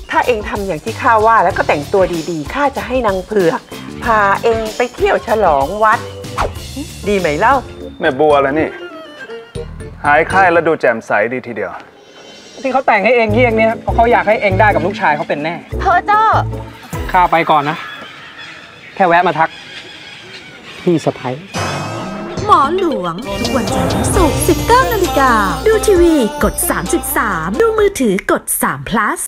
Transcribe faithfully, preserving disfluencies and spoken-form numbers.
ถ้าเองทำอย่างที่ข้าว่าแล้วก็แต่งตัวดีๆข้าจะให้นางเผือกพาเองไปเที่ยวฉลองวัดดีไหมเล่าแม่บัวแล้วนี่หายไข้แล้วดูแจ่มใสดีทีเดียวที่เขาแต่งให้เองเยี่ยงเนี่ยเพราะเขาอยากให้เองได้กับลูกชายเขาเป็นแน่เพอเจ้าข้าไปก่อนนะแค่แวะมาทักพี่สะพ้ายหมอหลวงทุกวันจันทร์ถึงศุกร์ สิบเก้านาฬิกาดูทีวีกดสามสิบสามดูมือถือกดสาม plus